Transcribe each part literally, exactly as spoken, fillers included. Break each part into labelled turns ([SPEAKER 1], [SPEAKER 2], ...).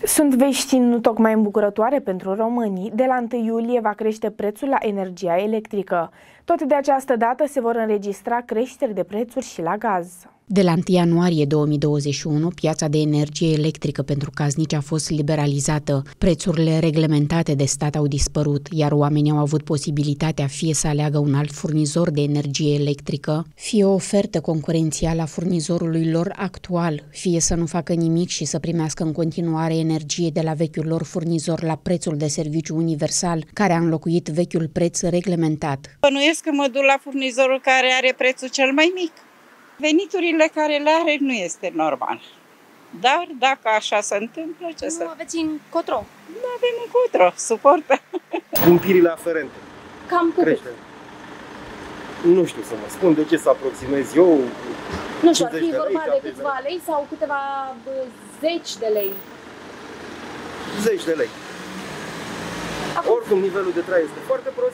[SPEAKER 1] Sunt vești nu tocmai îmbucurătoare pentru românii. De la întâi iulie va crește prețul la energia electrică. Tot de această dată se vor înregistra creșteri de prețuri și la gaz. De la întâi ianuarie două mii douăzeci și unu, piața de energie electrică pentru casnici a fost liberalizată. Prețurile reglementate de stat au dispărut, iar oamenii au avut posibilitatea fie să aleagă un alt furnizor de energie electrică, fie o ofertă concurențială a furnizorului lor actual, fie să nu facă nimic și să primească în continuare energie de la vechiul lor furnizor la prețul de serviciu universal, care a înlocuit vechiul preț reglementat.
[SPEAKER 2] Bănuiesc că mă duc la furnizorul care are prețul cel mai mic. Veniturile care le are nu este normal. Dar dacă așa se întâmplă, ce
[SPEAKER 3] nu
[SPEAKER 2] să...
[SPEAKER 3] Nu aveți încotro?
[SPEAKER 2] Nu avem încotro, suportă.
[SPEAKER 4] Cumpirile aferente.
[SPEAKER 3] Cam cât?
[SPEAKER 4] Crește. Nu știu să mă spun de ce să aproximez eu.
[SPEAKER 3] Nu știu, ar fi vorba de câțiva lei sau câteva zeci de lei?
[SPEAKER 4] Zeci de lei. Acum... Oricum, nivelul de trai este foarte prost.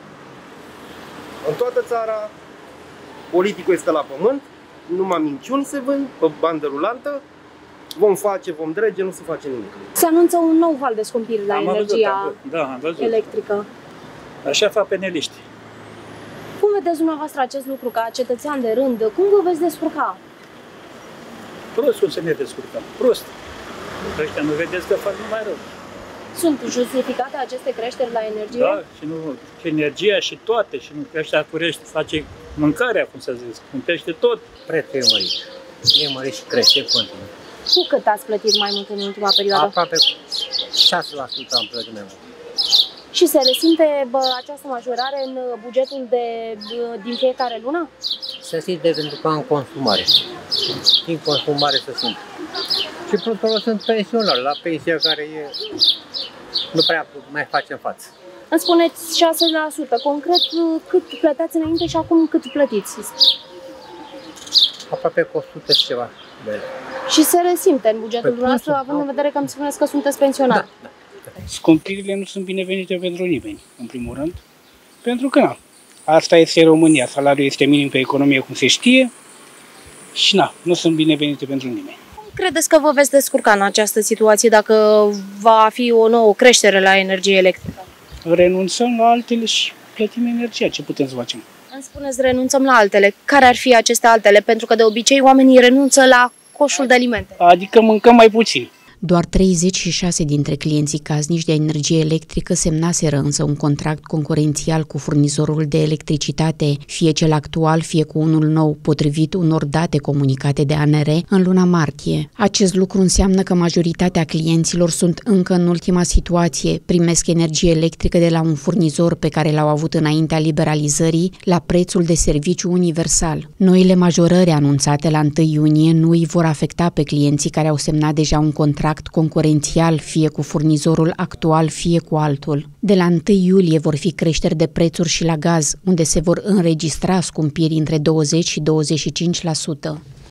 [SPEAKER 4] În toată țara, politicul este la pământ, numai minciuni se vând pe bandă rulantă, vom face, vom drege, nu se face nimic.
[SPEAKER 3] Se anunță un nou val de scumpiri la
[SPEAKER 5] am
[SPEAKER 3] energia
[SPEAKER 5] văzut, da, am văzut.
[SPEAKER 3] electrică.
[SPEAKER 5] Așa fac peneliști.
[SPEAKER 3] Cum vedeți dumneavoastră acest lucru ca cetățean de rând? Cum vă veți descurca?
[SPEAKER 5] Prost cum să ne descurcăm, prost. Ăștia nu vedeți că fac numai rău.
[SPEAKER 3] Sunt justificate aceste creșteri la energie?
[SPEAKER 5] Da, și, nu, și energia și toate, și nu, ăștia curește, face mâncarea, cum să zic, cumpește tot.
[SPEAKER 6] Prețul e mărit, e mărit și crește continuu.
[SPEAKER 3] Cu cât ați plătit mai mult în ultima perioadă?
[SPEAKER 6] Aproape șase la sută am plătit mai mult.
[SPEAKER 3] Și se resimte bă, această majorare în bugetul de, din fiecare lună?
[SPEAKER 6] Se simte pentru că am consumare. Din consumare se simte. Și plus că sunt pensionari, la pensia care e, nu prea mai facem față.
[SPEAKER 3] Îmi spuneți șase la sută. Concret, cât plăteați înainte și acum cât plătiți?
[SPEAKER 6] Aproape cu o sută și ceva de lei.
[SPEAKER 3] Și se resimte în bugetul
[SPEAKER 6] Păi,
[SPEAKER 3] dumneavoastră, având în vedere că îmi spuneți că sunteți pensionari.
[SPEAKER 6] Da, da.
[SPEAKER 7] Scumpirile nu sunt binevenite pentru nimeni, în primul rând, pentru că na, asta este România, salariul este minim pe economie, cum se știe, și na, nu sunt binevenite pentru nimeni.
[SPEAKER 3] Credeți că vă veți descurca în această situație dacă va fi o nouă creștere la energie electrică?
[SPEAKER 7] Renunțăm la altele și plătim energia, ce putem să facem?
[SPEAKER 3] Îmi spuneți renunțăm la altele. Care ar fi aceste altele? Pentru că de obicei oamenii renunță la coșul de alimente.
[SPEAKER 7] Adică mâncăm mai puțin.
[SPEAKER 1] Doar treizeci și șase dintre clienții casnici de energie electrică semnaseră însă un contract concurențial cu furnizorul de electricitate, fie cel actual, fie cu unul nou, potrivit unor date comunicate de A N R în luna martie. Acest lucru înseamnă că majoritatea clienților sunt încă în ultima situație, primesc energie electrică de la un furnizor pe care l-au avut înaintea liberalizării la prețul de serviciu universal. Noile majorări anunțate la întâi iunie nu îi vor afecta pe clienții care au semnat deja un contract concurențial, fie cu furnizorul actual, fie cu altul. De la întâi iulie vor fi creșteri de prețuri și la gaz, unde se vor înregistra scumpiri între douăzeci și douăzeci și cinci la sută.